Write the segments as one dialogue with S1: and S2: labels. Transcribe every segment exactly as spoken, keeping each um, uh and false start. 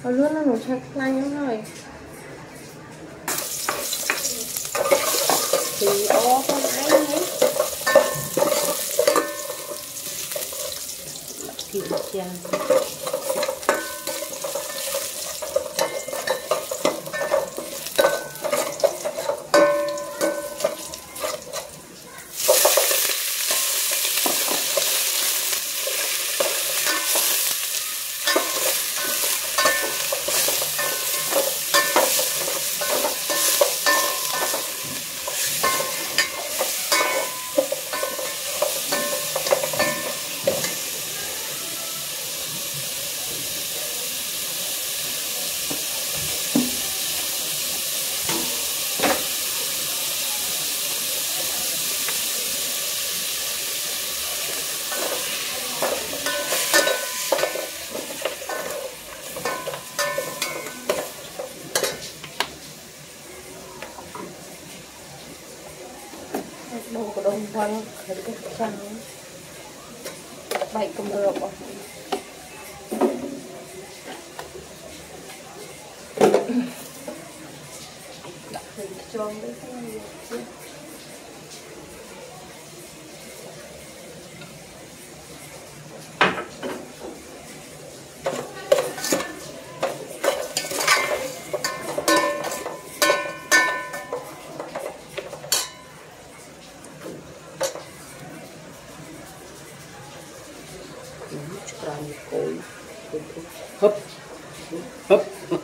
S1: luôn là một chai lạnh rồi thì ó con anh ấy thịt chèn đâu có đông văng thấy cái trắng bảy cầm được không đặt hình tròn đấy cái này chứ
S2: hấp hấp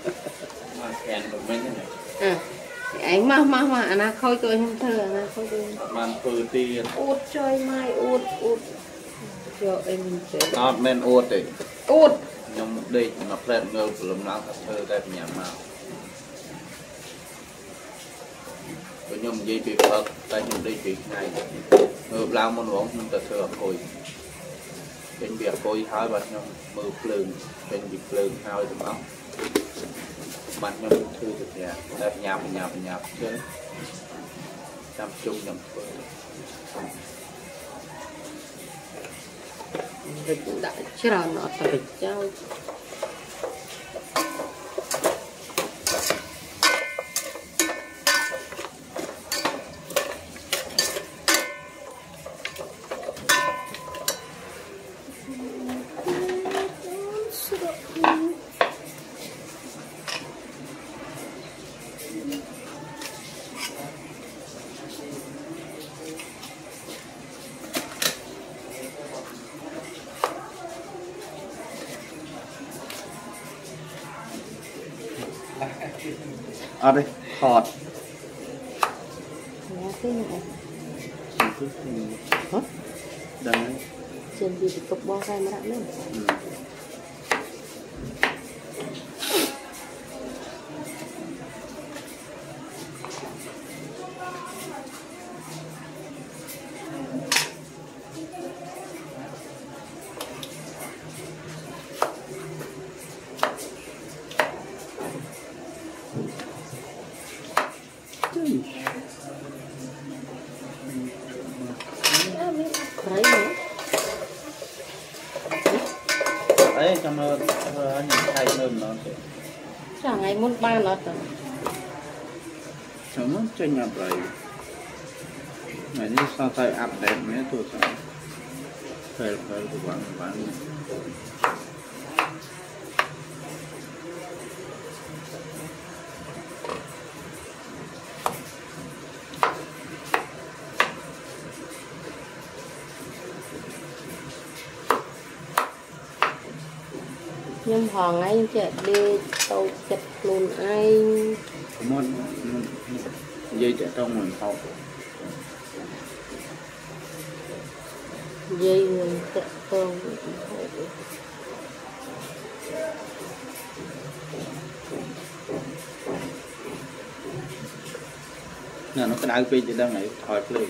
S1: à anh mà mà mà anh khôi tôi không thờ anh khôi tôi
S2: man phơi ti
S1: út chơi mai út út giờ em sẽ
S2: nó men út đấy
S1: út
S2: nhưng đây nó phèn ngơ lầm lắm thơ tại nhà mà với nhom dây bị phật tại nhom đây bị này ngơ lao môn vốn nhưng ta thơ hồiเป็นเบียร์โกยท้ายบัดยมมือเพลิงเป็นบีเพลิงท้ายถูกต้องบัดยมทื่อถูกเนี่ยแต่หยาบหยาบหยาบเช่นจำจุ่มจำเปิด
S1: đã chờ nó tới cháu
S2: ở đây thọt đấy
S1: trên gì thì cục bò gai mà đã lên
S2: đấy trong nó những thay nơm nó
S1: chẳng ngày muốn ba nó rồi
S2: chúng nó chơi nhập lại này đi sao thay áp đẹp mấy tôi sao phải phải của bạn bạn
S1: nhưng hoàng anh chạy đi tàu chặt luôn anh
S2: muốn dây chạy trong mình học
S1: dây mình chạy trong
S2: nè nó cái đau pin thì đang này thổi lên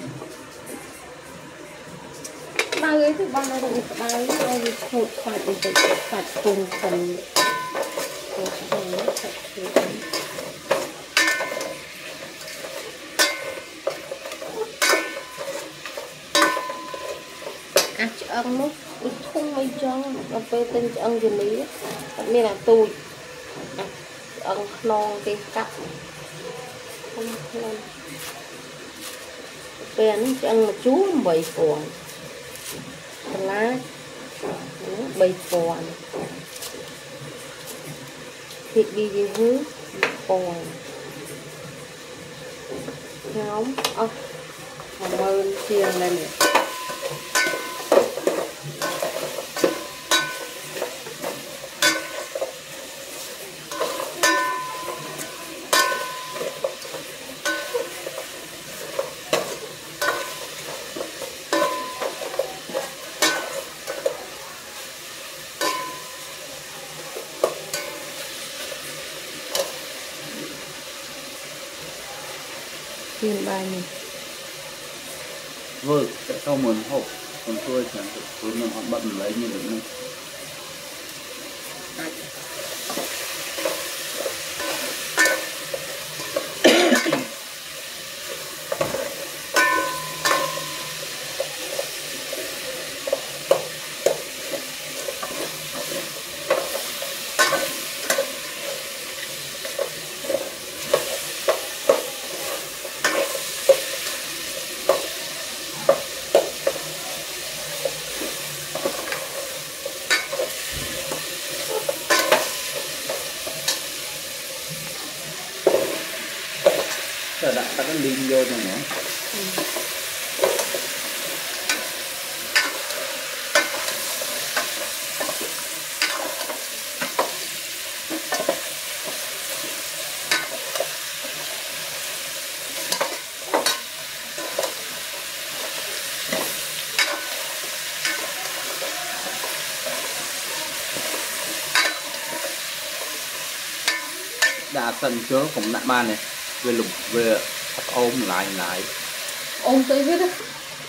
S1: ba ấy thì ba nó được ba ấy ai thì thổi phải thì phải cùng phần à ăn nó không mấy cho nó phê tên ăn gì mấy mình là tôi ăn non thì cắt không lên bên ăn mà chú bảy cuộn lá bảy cuộn thịt đi gì hứ cuộn nóng ơ cảm ơn chiên lên này chiên bài này
S2: vâng sẽ sau mình hộp còn tôi chẳng được tôi mình họ bận lấy như thế này đã đặt cái lim vô rồi nữa. Ừ. Đã sân chứa cũng nặng ban này về lục về ôm lại lại
S1: ôm tới biết đó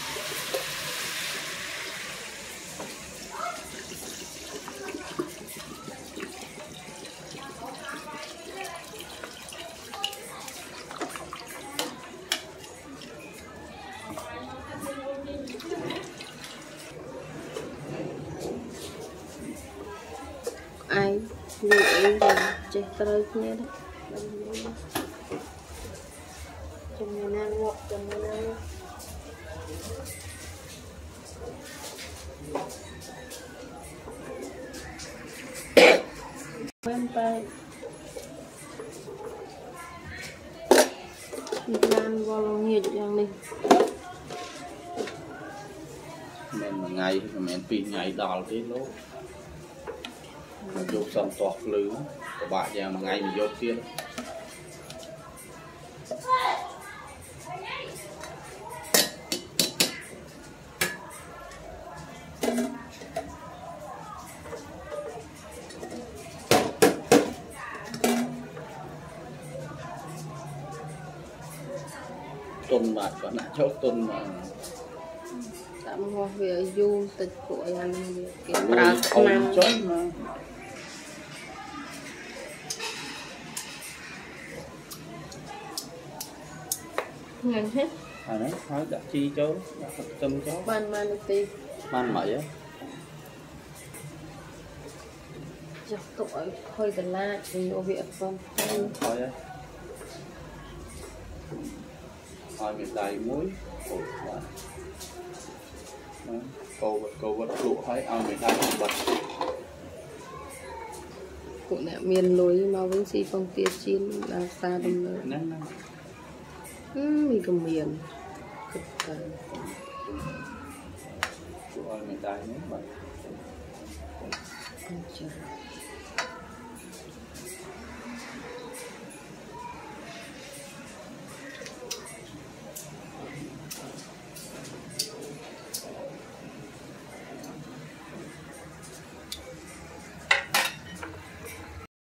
S1: ai người ấy rồi chết tới nhé đó trong miền Nam ngọt trong miền Nam quen tay Nam vào lòng nhiệt cho mình
S2: mình một ngày thì mình pin ngày đào cái lố mà vô xong toạc lưới của bạn nhà một ngày mình vô tiên tuần mà có nãy chốt tuần mà
S1: tạm hoa về du tịch của anh cái
S2: ra không chốt mà
S1: ngành hết
S2: à đấy nói đã chi chốt đã tâm chốt
S1: ban man ti
S2: ban mấy á
S1: dọc tội hơi gần la thì ở việc con
S2: thôi á thôi miền Tây muối ủa câu vật câu vật lụa thấy ao miền Tây không vật
S1: cũng là miền lối màu vẫn xì phong tiệt chín là xa đông lớn
S2: nắng nắng
S1: mình cầm miền cực cần
S2: của miền Tây nhé bạn